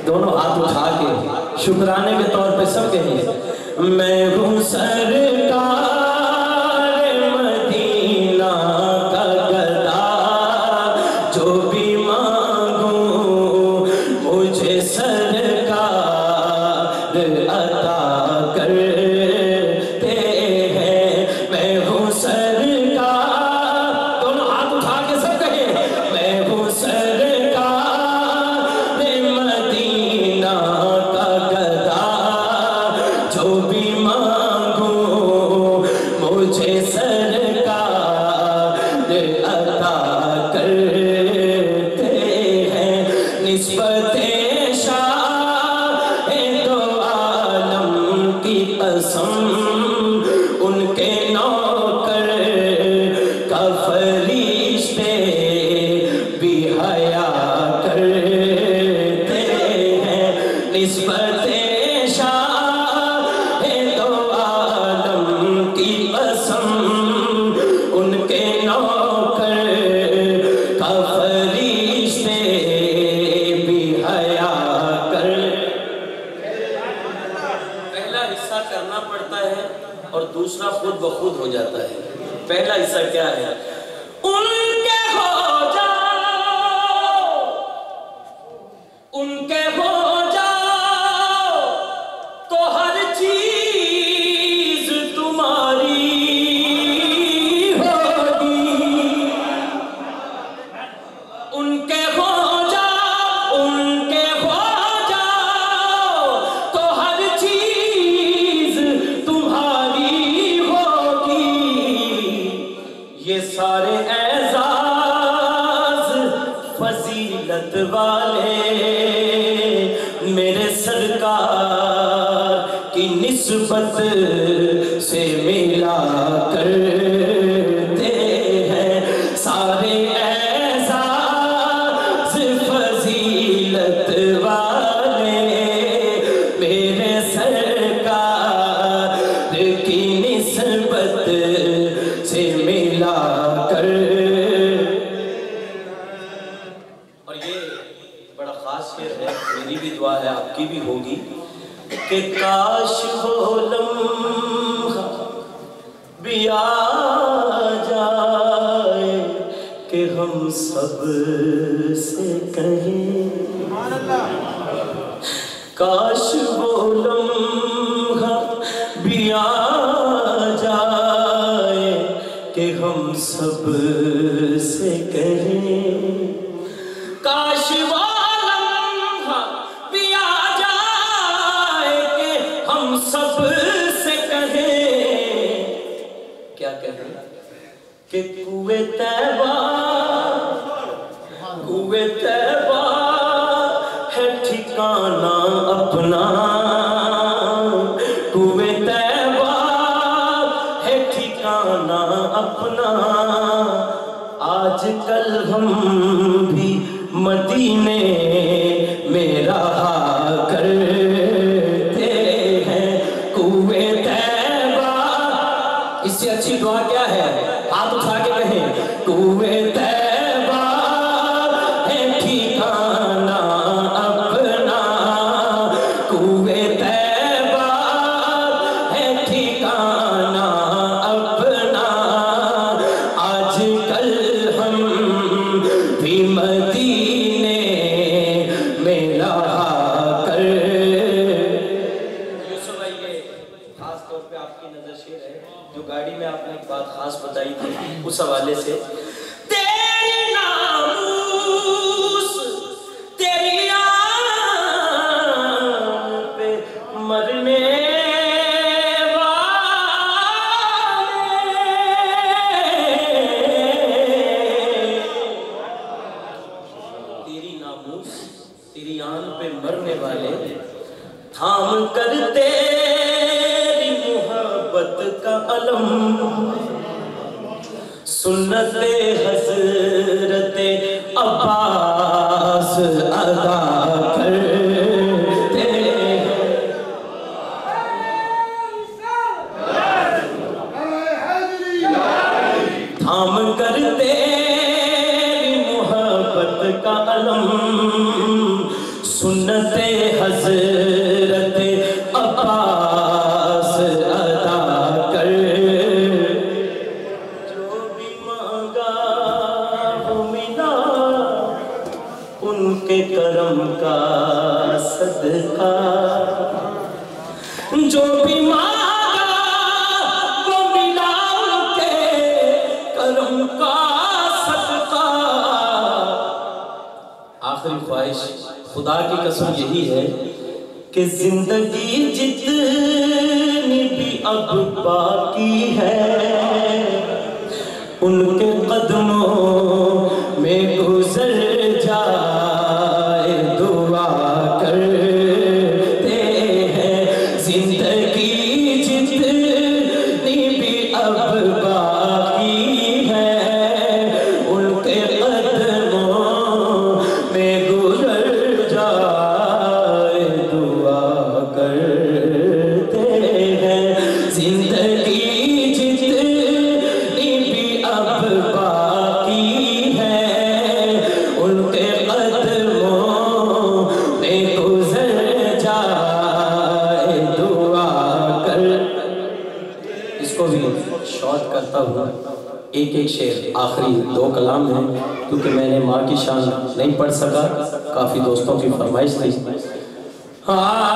دونوں ہاتھ اٹھا کے شکرانے کے طور پہ سب کہیں میں ہوں سرکار مدینہ کا گدا جو بھی مانگوں مجھے سرکار عطا کرتے ہیں میں ہوں سرکار دونوں ہاتھ اٹھا کے سب کہیں میں ہوں سرکار مدینہ کا گدا جو بھی مانگوں مجھے سرکار عطا کرتے ہیں نسبت شاہ دو عالم کی قسم ان کے نوکر کا فرشتے بھی حیا کرتے ہیں نسبت شاہ دو عالم کی قسم ان کے نوکر کا فرشتے بھی حیا کر پہلا حصہ کرنا پڑتا ہے اور دوسرا خود بخود ہو جاتا ہے پہلا حصہ کیا ہے ان کے ہو جاؤ ان کے ہو جاؤ تو ہر چیز تمہاری ہوگی ان کے ہو جاؤ ان کے ہو جاؤ تو ہر چیز تمہاری ہوگی یہ سارے اعزاز فضیلت والے میرے سرکار کی نسبت سے ملا کرتے ہیں سارے اعزاز فضیلت والے میرے سرکار کی نسبت سے ملا کر اور یہ بڑا خاص شعر ہے میری بھی دعا ہے آپ کی بھی ہوگی کہ کاش وہ لمحہ بھی آ جائے کہ ہم سب سے کہیں کاش وہ لمحہ بھی آ جائے کہ ہم سب سے کہیں کاش وہ لمحہ بھی آ جائے کہ ہم سب سے کہیں کیا کہیں کہ کوئے طیبہ ہے ٹھکانہ اپنا کوئے طیبہ ہے ٹھکانہ اپنا آج کل ہم بھی مدینے میں رہا کرتے ہیں کوئے طیبہ اس سے اچھی دعا کیا ہے ہاتھ اٹھا کے کہیں کوئے طیبہ ہے ٹھکانہ اپنا کوئے طیبہ ہے ٹھکانہ اپنا آج کل ہم بھی مدینے میں رہا کر یوسف بھائی یہ خاص طور پہ آپ کی نظر شعر ہے جو گاڑی میں آپ نے ایک بات خاص بتائی تھی اس حوالے سے تیری ناموس تیری آن پہ مرنے تیری آن پہ مرنے والے تھام کر تیری محبت کا علم سنت حضرت عباس ادا کرتے تھام کر تیری محبت کا علم سنت حضرت عباس ادا کر، جو بھی مانگا وہ ملا ان کے کرم کا صدقہ، جو بھی مانگا وہ ملا ان کے کرم کا صدقہ۔ آخری خواہش خدا کی قسم یہی ہے کہ زندگی جتنی بھی اب باقی ہے ان کے قدموں میں گزر جائے، دعا کرتے ہیں زندگی جتنی بھی اب باقی ہے ان کے قدموں میں گزر جائے، دعا کرتے ہیں زندگی جتنی بھی اب باقی ہے ان کے قدموں میں گزر جائے، دعا کر۔ اس کو بھی شارٹ کرتا ہوا ایک ایک شعر، آخری 2 کلام ہیں کیونکہ میں نے ماں کی شان نہیں پڑھ سکا، کافی دوستوں کی فرمائش تھی۔